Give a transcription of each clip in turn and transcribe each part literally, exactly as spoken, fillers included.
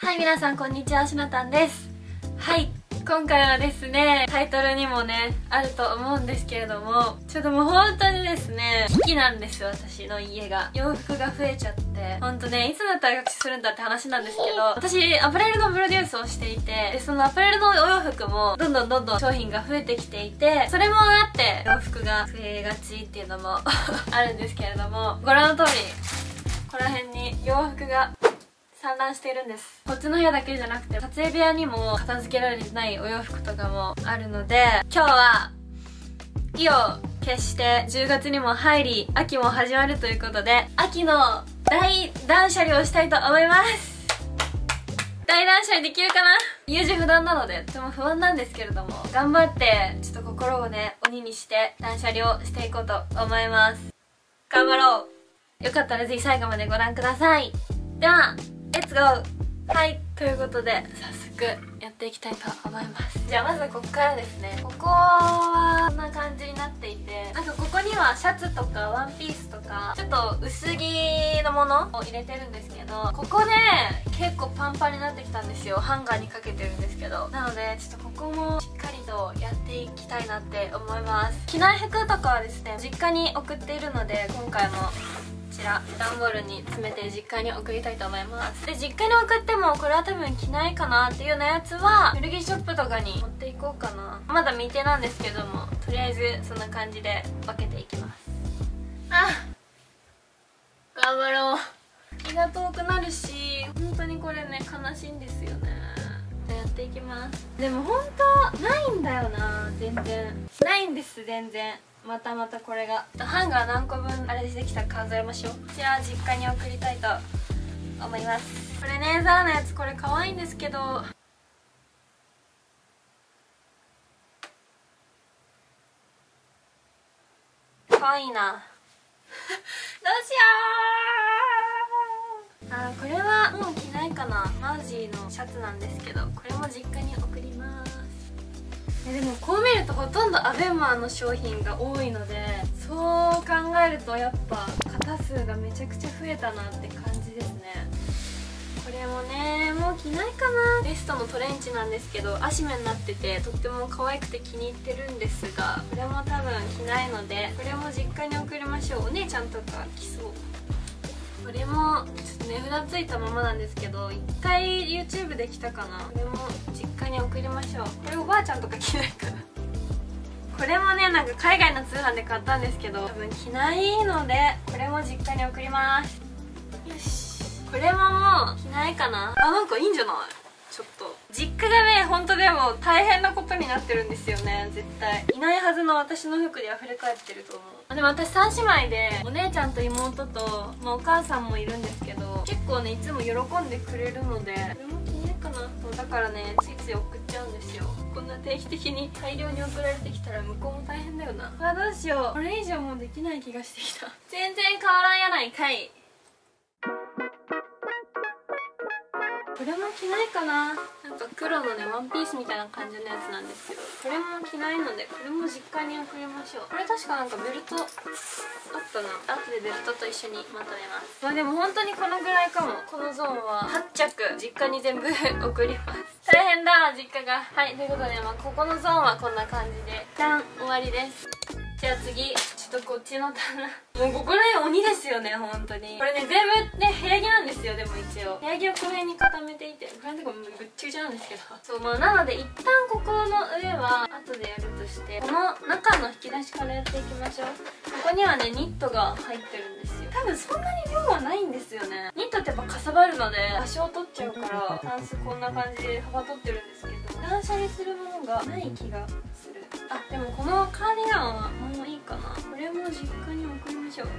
はい、皆さんこんにちは、しなたんです。はい、今回はですね、タイトルにもねあると思うんですけれども、ちょっともう本当にですね、危機なんですよ。私の家が洋服が増えちゃって、ほんとね、いつだったら学習するんだって話なんですけど、私アパレルのプロデュースをしていて、でそのアパレルのお洋服もどんどんどんどん商品が増えてきていて、それもあって洋服が増えがちっていうのもあるんですけれども、ご覧の通りここら辺に洋服が散乱しているんです。こっちの部屋だけじゃなくて撮影部屋にも片付けられてないお洋服とかもあるので、今日は意を決してじゅうがつにも入り秋も始まるということで、秋の大断捨離をしたいと思います。大断捨離できるかな。優柔不断なのでとても不安なんですけれども、頑張ってちょっと心をね鬼にして断捨離をしていこうと思います。頑張ろう。よかったらぜひ最後までご覧ください。ではレッツゴー。はい、ということで早速やっていきたいと思います。じゃあまずここからですね。ここはこんな感じになっていて、なんかここにはシャツとかワンピースとかちょっと薄着のものを入れてるんですけど、ここね結構パンパンになってきたんですよ。ハンガーにかけてるんですけど、なのでちょっとここもしっかりとやっていきたいなって思います。着ない服とかはですね実家に送っているので、今回もこちら段ボールに詰めて実家に送りたいと思います。で実家に送ってもこれは多分着ないかなっていうようなやつは古着ショップとかに持っていこうかな。まだ未定なんですけども、とりあえずそんな感じで分けていきます。あ頑張ろう。気が遠くなるし、本当にこれね悲しいんですよね。じゃあやっていきます。でも本当ないんだよな、全然ないんです。全然またまたこれがハンガー何個分あれできたか数えましょう。こちら実家に送りたいと思います。これねザラのやつ、これ可愛いんですけど可愛いなどうしよう。あーこれはもう着ないかな。マウジーのシャツなんですけど、これも実家に送ります。でもこう見るとほとんどアベマの商品が多いので、そう考えるとやっぱ型数がめちゃくちゃ増えたなって感じですね。これもねもう着ないかな。ベストのトレンチなんですけど、足目になっててとっても可愛くて気に入ってるんですが、これも多分着ないのでこれも実家に送りましょう。お姉ちゃんとか着そう。これもちょっと値札ついたままなんですけど、一回 YouTube で着たかな。これも実家に送りましょう。これおばあちゃんとか着ないかな。これもねなんか海外の通販で買ったんですけど多分着ないので、これも実家に送ります。よし、これももう着ないかな。あ、なんかいいんじゃない。ちょっと実家がね本当でも大変なことになってるんですよね。絶対いないはずの私の服で溢れ返ってると思う。でも私さん姉妹でお姉ちゃんと妹と、まあ、お母さんもいるんですけど、結構ねいつも喜んでくれるのでこれも着ないかな。そうだからねついつい送っちゃうんですよ。こんな定期的に大量に送られてきたら向こうも大変だよな。あ、どうしよう。これ以上もうできない気がしてきた。全然変わらんやないかい。これも着ないかな。なんか黒のねワンピースみたいな感じのやつなんですけど、これも着ないのでこれも実家に送りましょう。これ確かなんかベルトあったな。後でベルトと一緒にまとめます。まあでも本当にこのぐらいかも。このゾーンははっ着実家に全部送ります。大変だ実家が。はい、ということで、まあ、ここのゾーンはこんな感じで一旦終わりです。じゃあ次ちょっとこっちの棚もうここら辺鬼ですよね本当に。これね全部ね部屋着なんですよ。でも一応部屋着をこの辺に固めていて、これのとこぐっちゃぐちゃなんですけど、そうまあなので一旦ここの上は後でやるとして、この中の引き出しからやっていきましょう。ここにはねニットが入ってるんですよ。多分そんなに量はないんですよね。ニットってやっぱかさばるので場所を取っちゃうからタンスこんな感じで幅取ってるんですけど、断捨離するものがない気がする。あ、でもこのカーディガンはもういいかな。これも実家に送りましょう。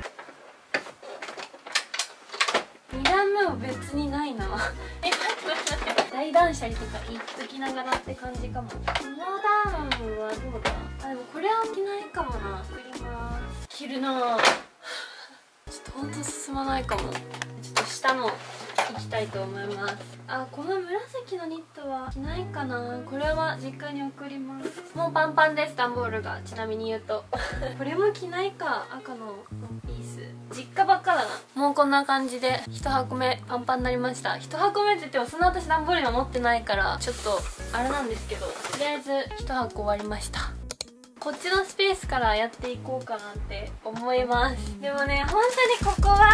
に段目は別にないなえ、待って待って、大断捨離とか言っときながらって感じかも。この段はどうだ。あ、でもこれは着ないかもな。送ります。着るなちょっとほんと進まないかも。ちょっと下のいきたいと思います。あ、この紫のニットは着ないかな。これは実家に送ります。もうパンパンです、段ボールが。ちなみに言うとこれも着ないか。赤のワンピース実家ばっかだな。もうこんな感じでいち箱目パンパンになりました。いち箱目って言ってもそんな私段ボール今持ってないからちょっとあれなんですけど、とりあえずいち箱終わりました。こっちのスペースからやっていこうかなって思います。でもね、本当にここは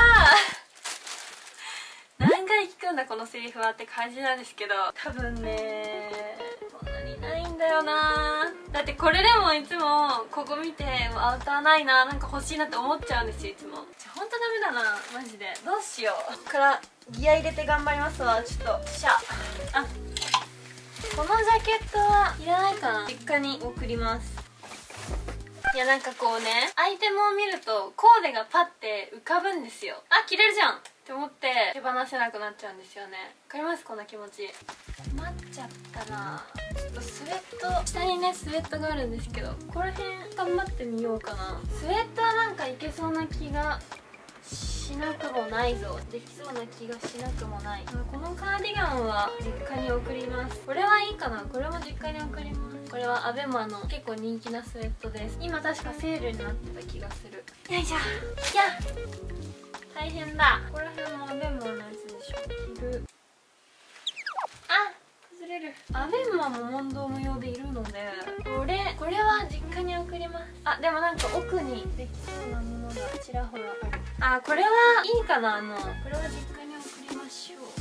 何回聞くんだこのセリフはって感じなんですけど、多分ねそんなにないんだよな。だってこれでもいつもここ見てアウターないな、なんか欲しいなって思っちゃうんですよいつも。じゃほんとダメだなマジで。どうしよう。ここからギア入れて頑張りますわ。ちょっとシャあこのジャケットはいらないかな。実家に送ります。いやなんかこうね、アイテムを見るとコーデがパッて浮かぶんですよ。あ、着れるじゃんって思って手放せなくなっちゃうんですよね。わかります？こんな気持ち。困っちゃったな。ちょっとスウェット、下にねスウェットがあるんですけど、ここら辺頑張ってみようかな。スウェットはなんかいけそうな気がしなくもないぞ。できそうな気がしなくもない。このカーディガンは実家に送ります。これはいいかな。これも実家に送ります。これはアベマの結構人気なスウェットです。今確かセールになってた気がする。よいしょ。いや大変だ。ここら辺もアベマのやつでしょ。着る。あ崩れる。アベマも問答無用でいるので、これこれは実家に送ります。あでもなんか奥にできそうなものがちらほらある。あこれはいいかな。あのこれは実家に送りましょう。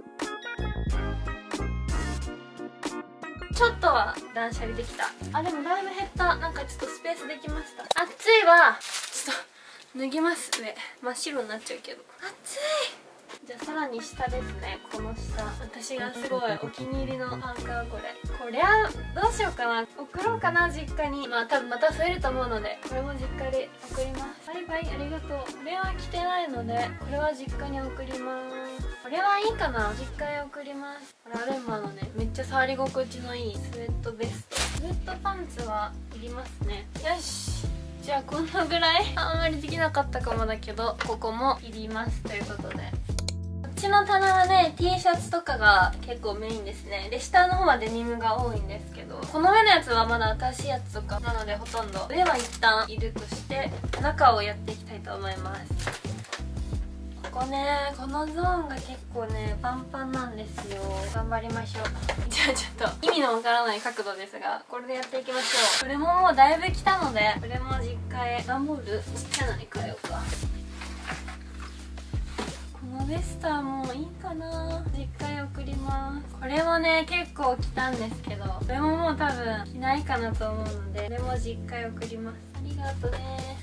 ちょっとは断捨離できた。あでもだいぶ減った。なんかちょっとスペースできました。暑いわ。ちょっと脱ぎます。上真っ白になっちゃうけど暑い。じゃあさらに下ですね。この下私がすごいお気に入りのパーカー。これこれはどうしようかな。送ろうかな実家に。まあ多分また増えると思うのでこれも実家で送ります。バイバイありがとう。これは着てないのでこれは実家に送ります。これはいいかな。実家へ送ります。これアレンマのねめっちゃ触り心地のいいスウェットベスト。スウェットパンツはいりますね。よしじゃあこんなぐらい。あんまりできなかったかもだけどここもいりますということで、こっちの棚はね T シャツとかが結構メインですね。で下の方はデニムが多いんですけど、この上のやつはまだ新しいやつとかなのでほとんど。上は一旦いるとして中をやっていきたいと思います。ここねこのゾーンが結構ねパンパンなんですよ。頑張りましょう。じゃあちょっと意味のわからない角度ですがこれでやっていきましょう。これももうだいぶ来たのでこれも実家へ。段ボールちっちゃなに変えようか。このベスターもいいかな。実家へ送ります。これもね結構来たんですけどこれももう多分着ないかなと思うのでこれも実家へ送ります。ありがとうね。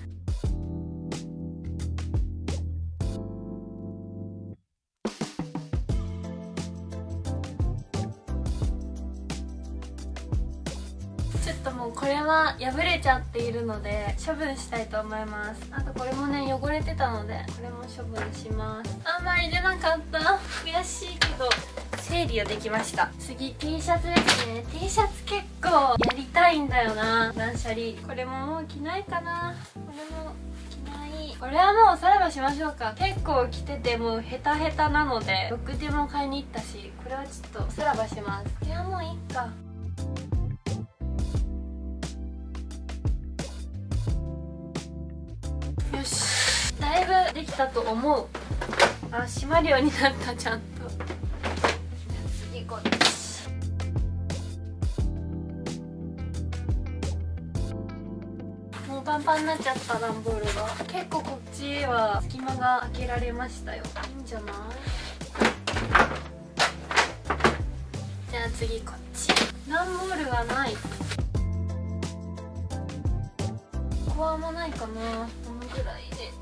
ちょっともうこれは破れちゃっているので処分したいと思います。あとこれもね汚れてたのでこれも処分します。あんまり出なかった。悔しいけど整理はできました。次 T シャツですね。 T シャツ結構やりたいんだよな断捨離。これももう着ないかな。これも着ない。これはもうさらばしましょうか。結構着ててもうヘタヘタなのでろくても買いに行ったしこれはちょっとさらばします。これはもういいか。よしだいぶできたと思う。あ閉まるようになった。ちゃんと。じゃあ次こっち。もうパンパンになっちゃった段ボールが。結構こっちは隙間が開けられましたよ。いいんじゃない。じゃあ次こっち。段ボールがない。ここはあんまないかな。このぐらいで。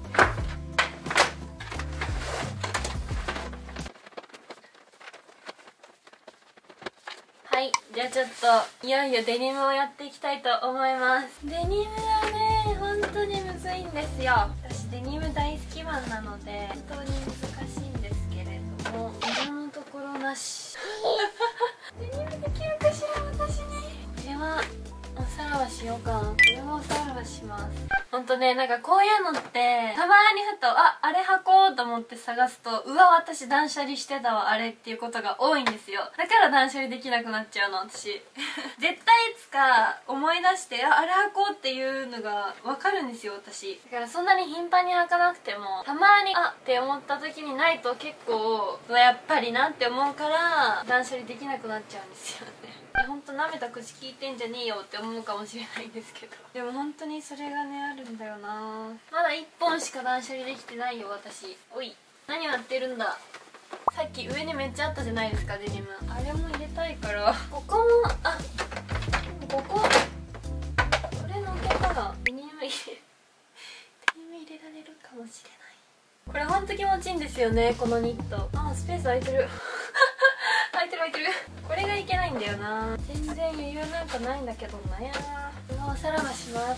はいじゃあちょっといよいよデニムをやっていきたいと思います。デニムはね本当にむずいんですよ。私デニム大好きマンなので本当に難しいんですけれども今のところなしデニムできるかしら私に。これはおさらばしようかな。これもおさらばします。 ほんとね、なんかこういうのってたまにふとああれ履こうと思って探すと、うわ私断捨離してたわあれっていうことが多いんですよ。だから断捨離できなくなっちゃうの私絶対いつか思い出してああれ履こうっていうのが分かるんですよ私。だからそんなに頻繁に履かなくても、たまにあって思った時にないと結構やっぱりなって思うから断捨離できなくなっちゃうんですよね。ほんと舐めた口聞いてんじゃねえよって思うかもしれないんですけど、でも本当にそれがねあるんだよな。まだいっぽんしか断捨離できてないよ私。おい何やってるんだ。さっき上にめっちゃあったじゃないですかデニム。あれも入れたいから、ここもあこここれのけたらデニム入れデニム入れられるかもしれない。これほんと気持ちいいんですよねこのニット。あスペース空いてる空いてる空いてる。これがいけないんだよな。全然余裕なんかないんだけどなや。うわおさらばします。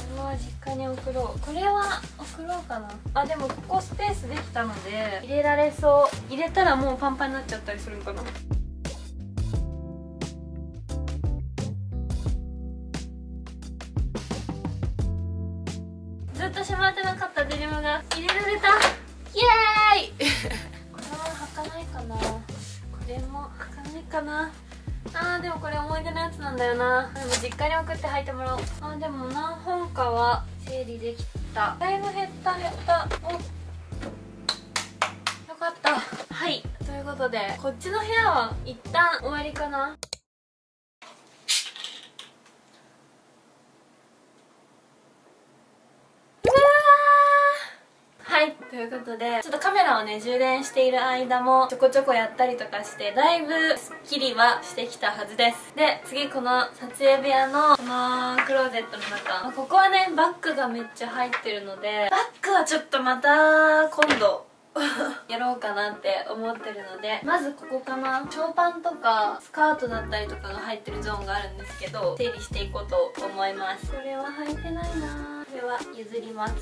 うわ実家に送ろう。これは送ろうかなあ。でもここスペースできたので入れられそう。入れたらもうパンパンになっちゃったりするのかな。ずっとしまってなかったデニムが入れられた。イエーイこれは履かないかな。これも履かないかなあー。でもこれ思い出のやつなんだよな。でも実家に送って履いてもらおう。あーでも何本かは整理できた。だいぶ減った減った。およかった。はいということでこっちの部屋は一旦終わりかな。はいということでちょっとカメラをね充電している間もちょこちょこやったりとかしてだいぶスッキリはしてきたはずです。で次この撮影部屋のこのクローゼットの中、まあ、ここはねバッグがめっちゃ入ってるのでバッグはちょっとまた今度やろうかなって思ってるので、まずここかな。ショーパンとかスカートだったりとかが入ってるゾーンがあるんですけど、整理していこうと思います。これは履いてないな。これは譲ります。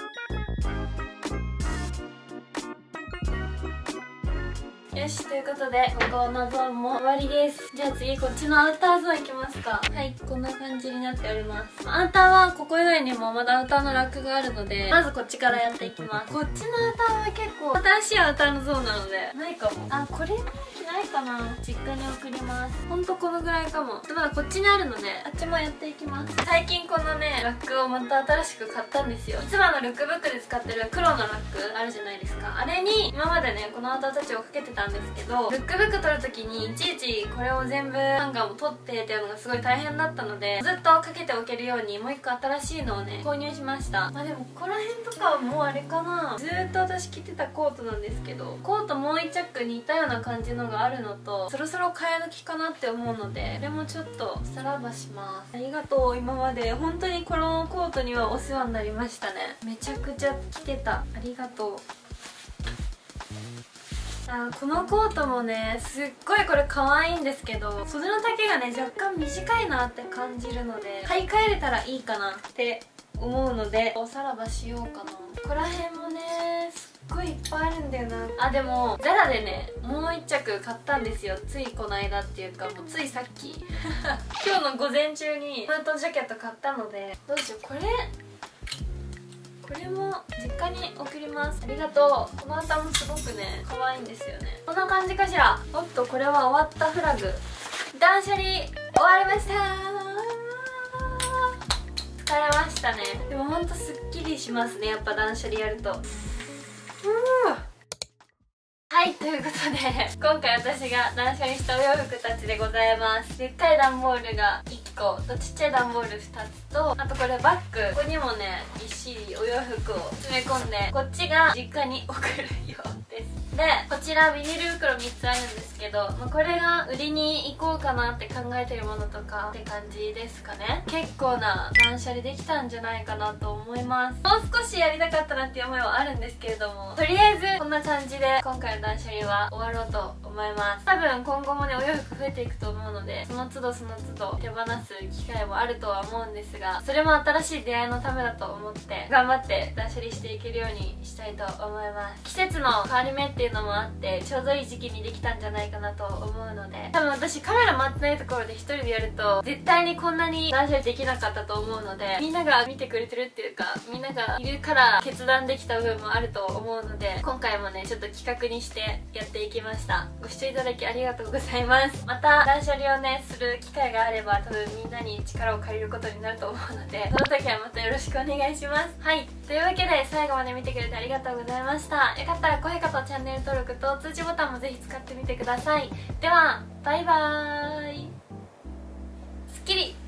よしということでここのゾーンも終わりです。じゃあ次こっちのアウターゾーン行きますか。はいこんな感じになっております。アウターはここ以外にもまだアウターのラックがあるので、まずこっちからやっていきます。こっちのアウターは結構新しいアウターのゾーンなのでないかも。あこれないかな。実家に送ります。ほんとこのぐらいかも。まだこっちにあるのであっちもやっていきます。最近このねラックをまた新しく買ったんですよ。いつものルックブックで使ってる黒のラックあるじゃないですか。あれに今までねこのアウターたちをかけてたんですけど、ルックブック取るときにいちいちこれを全部ハンガーも取ってっていうのがすごい大変だったので、ずっとかけておけるようにもう一個新しいのをね購入しました。まあでもここら辺とかはもうあれかな。ずーっと私着てたコートなんですけど、コートもう一着似たような感じのがあるのと、そろそろ替え時かなって思うのでこれもちょっとさらばします。ありがとう。今まで本当にこのコートにはお世話になりましたね。めちゃくちゃ着てた。ありがとう。あこのコートもねすっごいこれ可愛いんですけど、袖の丈がね若干短いなって感じるので買い替えれたらいいかなって思うのでおさらばしようかな。ここら辺もねすっごいいっぱいあるんだよなあ。でもザラでねもう一着買ったんですよ。ついこの間っていうかもうついさっき今日の午前中にフードジャケット買ったので、どうしよう。これこれも実家に送ります。ありがとう。このアウターもすごくね可愛いんですよね。こんな感じかしら。おっとこれは終わったフラグ。断捨離終わりました。疲れましたね。でもほんとすっきりしますねやっぱ断捨離やると。うんはいということで今回私が断捨離したお洋服たちでございます。でっかい段ボールがいっことちっちゃい段ボールふたつと、あとこれバッグ、ここにもねぎっしりお洋服を詰め込んでこっちが実家に送るようです。でこちらビニール袋みっつあるんですけど、まあ、これが売りに行こうかなって考えてるものとかって感じですかね。結構な断捨離できたんじゃないかなと思います。もう少しやりたかったなっていう思いはあるんですけれども、とりあえずこんな感じで今回の断捨離は終わろうと思います。多分今後もねお洋服増えていくと思うので、その都度その都度手放す機会もあるとは思うんですが、それも新しい出会いのためだと思って頑張って断捨離していけるようにしたいと思います。季節の変わり目っていうのもあってちょうどいい時期にできたんじゃないかなと思うので、多分私カメラ回ってないところで一人でやると絶対にこんなに断捨離できなかったと思うので、みんなが見てくれてるっていうか、みんながいるから決断できた部分もあると思うので、今回もねちょっと企画にしてやっていきました。ご視聴いただきありがとうございます。また断捨離をねする機会があれば、多分みんなに力を借りることになると思うので、その時はまたよろしくお願いします。はい、というわけで最後まで見てくれてありがとうございました。よかったら高評価とチャンネル登録と通知ボタンもぜひ使ってみてください。ではバイバーイ。すっきり。